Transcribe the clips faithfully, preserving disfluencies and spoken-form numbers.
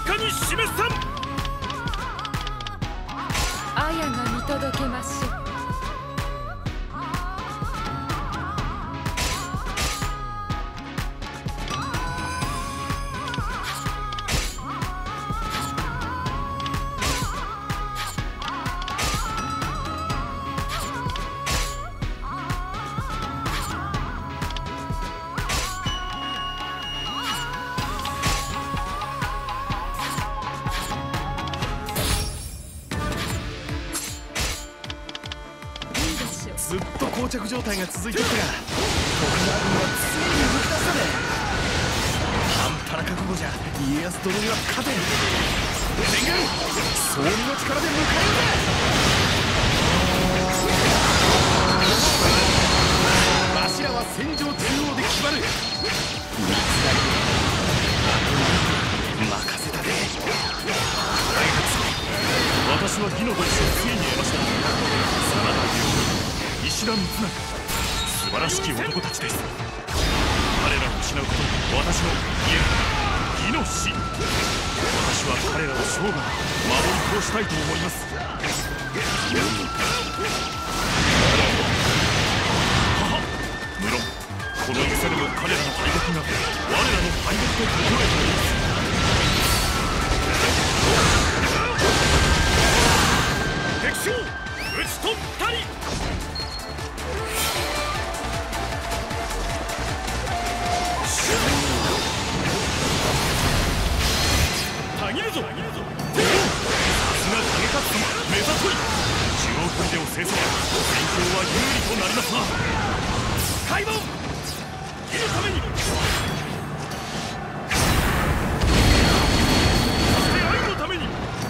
かに示さん。 綾が見届けましょう。 ずっと膠着状態が続いていたが、徳川軍はついに動き出したね。半端な覚悟じゃ家康殿には勝てん。全軍総理の力で迎えるぜ。わしらは戦場中央で決まる。三成任せたで。私は義の同志をついに得ました。真田石田三成、素晴らしき男たちです。彼らを失うことは私の義の死。私は彼らを生涯守り通したいと思います。母、無論この戦でも彼らの敗北が我らの敗北と心得ています。敵将討ち取ったり。たぎるぞ。さすが景勝様、目ざとい。中央砦を制せば戦況は有利となりますな。開門義のために、そして愛のために。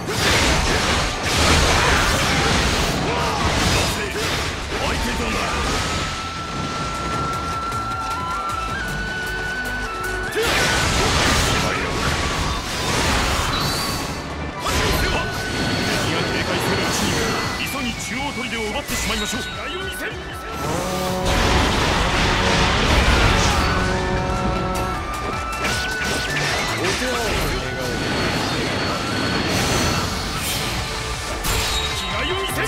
相手だな。中央砦を奪ってしまいましょう。違いを見せる。お手を願う。違いを見せる。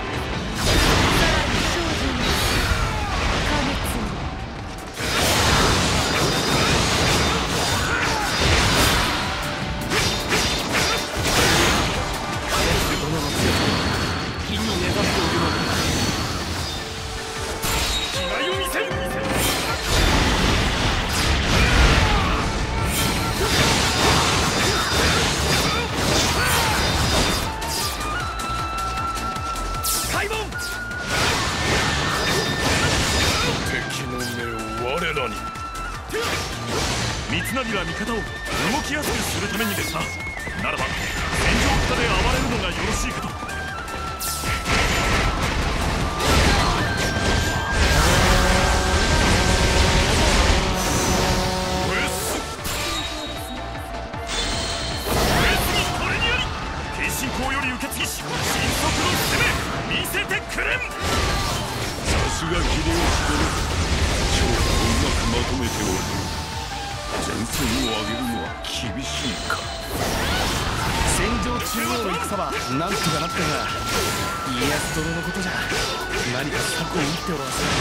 三成は味方を動きやすくするためにですな。ならば戦場下で暴れるのがよろしいかと。これにあり謙信公より受け継ぎし神速の攻め見せてくれん。 さすが秀吉殿、超うまくまとめておる。前線を上げるのは厳しいか。 戦場中央の戦はなんとかなったが、家康殿のことじゃ何か策を打っておらせ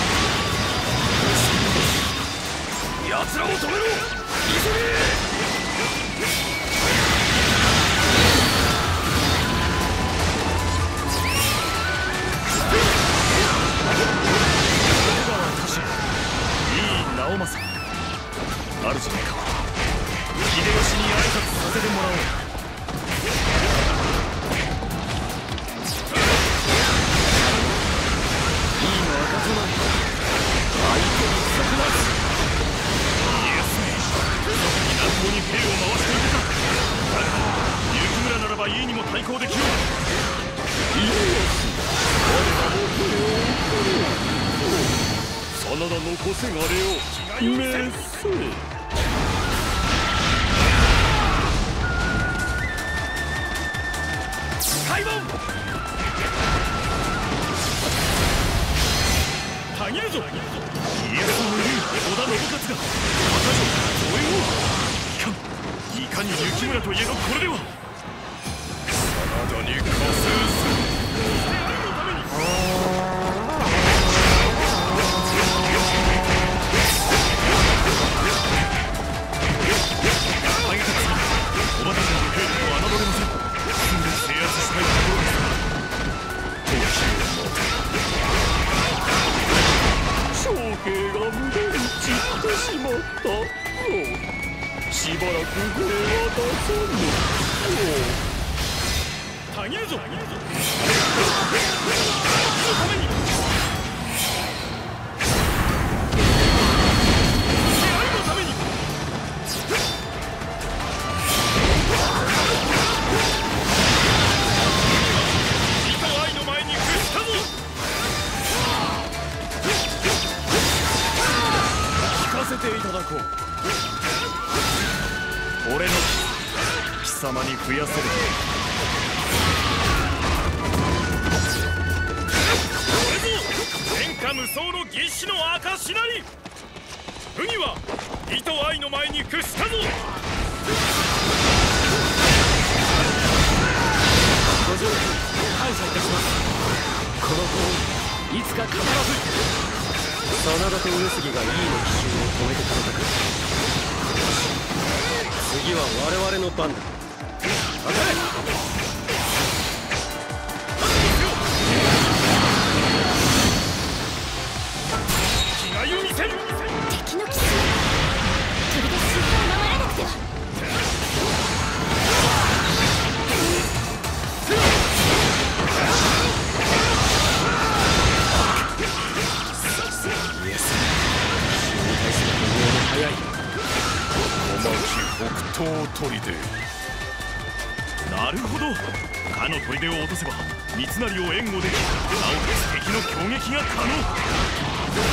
ん。奴らを止めろ。急げ。直政、あるじゃないか。秀吉に挨拶させてもらおう。いいの赤備え、相手に逆らず。家康め、そこに南方に兵を回しているか。だが行村ならば井伊にも対抗できる。家康、我らも兵を送る。真田のこせがれをめっせ。開門たぎるぞ。家康の言う織田信雄がまたぞ増援をいかん。家かに雪村といえどこれでは真田に加勢する。 おばたちの兵力を侮れません。すぐ制圧したいところですが長兵が無駄に散ってしまったよ。しばらく兵は出さぬよ。 たぎるぞそのために手合いのために糸愛の前に屈したぞ。 聞かせていただこう。 俺の貴様に増やせるこれぞ天下無双の義士の証なり。麦は糸愛の前に屈したぞ。 ご助力感謝いたします。この幸運いつか必ず真田と上杉がイーの奇襲を止めてくれたから。次は我々の番だ。当たれ。 気概を見せる。 敵の奇襲それで心配を守らなくては。 イエス奇襲に対する反応も早い。 小牧北東砦。 なるほど。かの砦を落とせば三成を援護でき、なおかつ敵の攻撃が可能。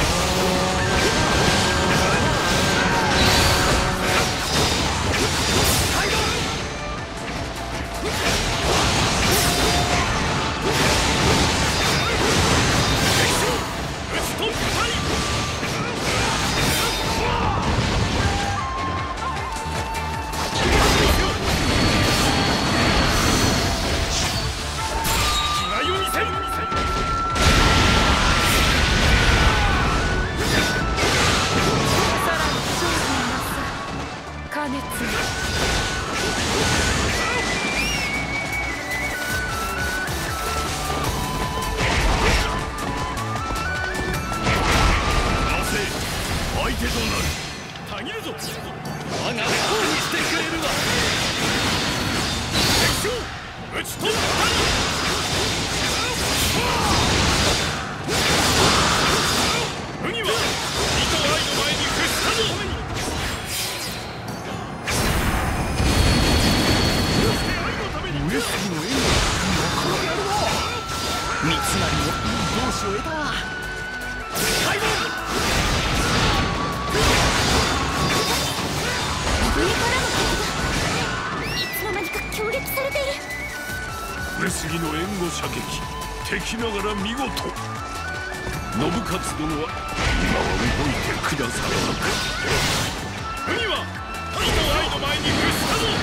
上杉の援護射撃敵ながら見事。信雄殿は今は動いてくださらなく。 麦は糸愛の前に屈したぞ。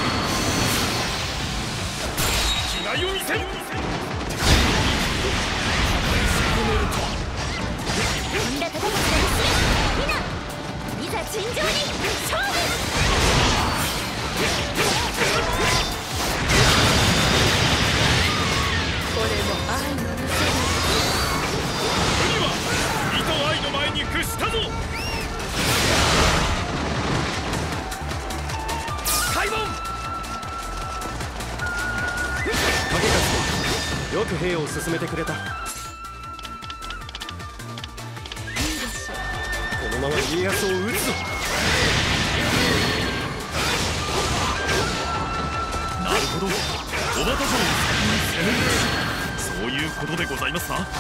気概を見せる。 本田忠勝の娘みないざ尋常に勝負。これも愛の見せる。 麦は糸愛の前に屈したぞ。開門。 竹勝よく兵を進めてくれた。このまま家康を討つぞ。 なるほど。小畑城を先に攻めるべし。そういうことでございますな。 小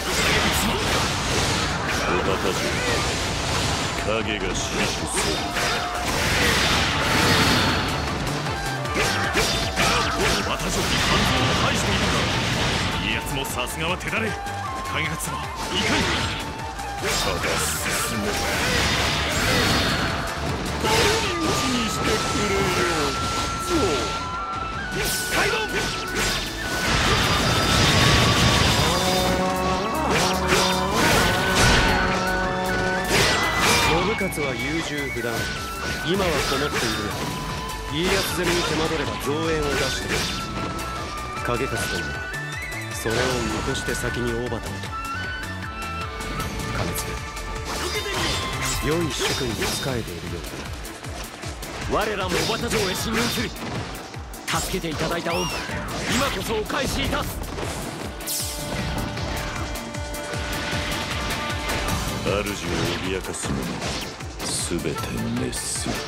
畑城影が死守する。 小畑城に半蔵を排しているが、家康もさすがは手だれ。影勝様いかに。 ただ進めば誰に討ちにしてくれよ。 勝は優柔不断。今はこもっているが、家康攻めに手間取れば増援を出してくる。景勝殿はそれを見越して先に大畑をと。兼続、良い主君に仕えているようだ。我らも小畑城へ進軍する。助けていただいた恩、今こそお返しいたす。 主を脅かす者すべて滅する。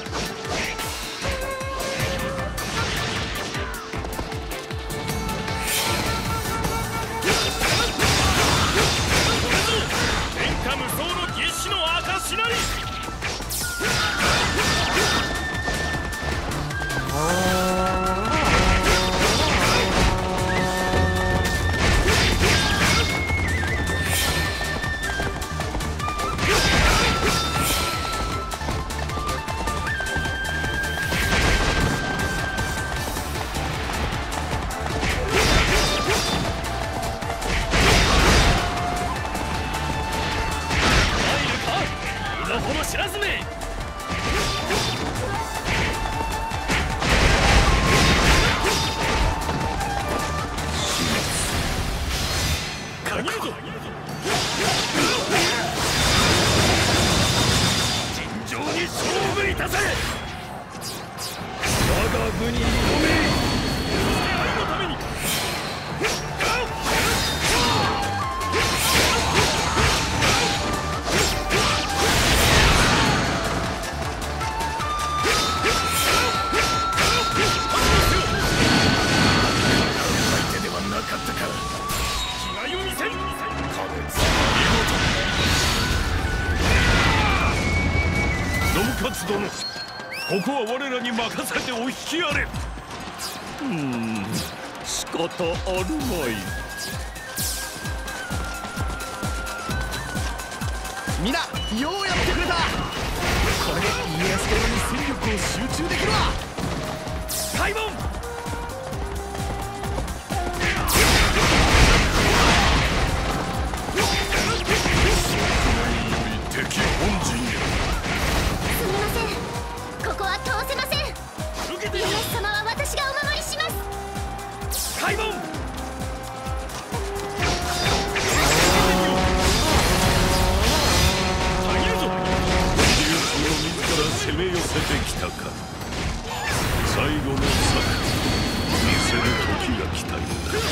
天下無双の義士の証なり。ここは我らに任せてお引きあれ。うーん、仕方あるまい。 みんな、ようやってくれた。これで家康殿に戦力を集中できるわ。開門。 敵本陣へ。 すみません、ここは通せません。家康様は私がお守りします。 開門。 攻め寄せてきたか。最後の策見せる時が来たようだ。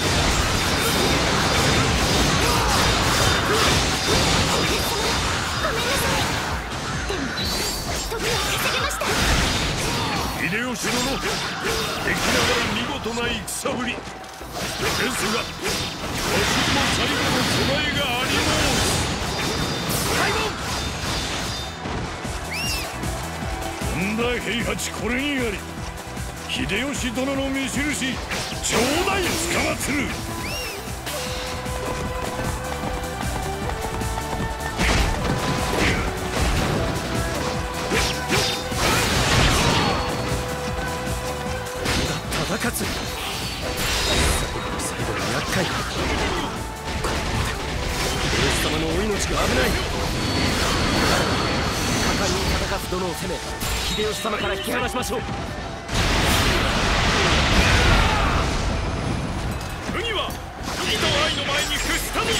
ごめんなさい。でも時を稼げました。 秀吉殿、敵ながら見事な戦ぶりですが、わしも最後の備えがあります。開門。本田平八、これにあり。秀吉殿の見印頂戴つかまつる。 忠勝、最後の厄介。この秀吉様のお命が危ない。果敢に忠勝殿を攻め、秀吉様から引き離しましょう。 麦は義と愛の前に屈したも。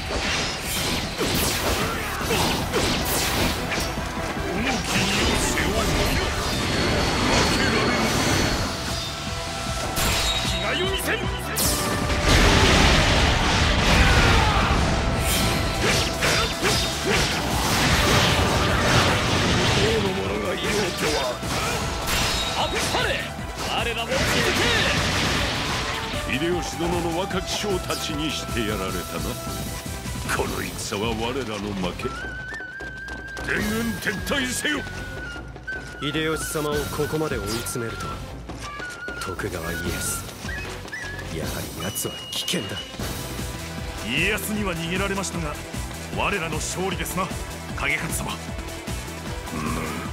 この君を背負う。負けられぬ。気概を見せん。王の者がいようとは。あっぱれ、我らも続け。 秀吉殿の若き将たちにしてやられたな。この戦は我らの負け。全軍撤退せよ。 秀吉様をここまで追い詰めるとは。徳川家康、やはり奴は危険だ。 家康には逃げられましたが、我らの勝利ですな、景勝様。 うん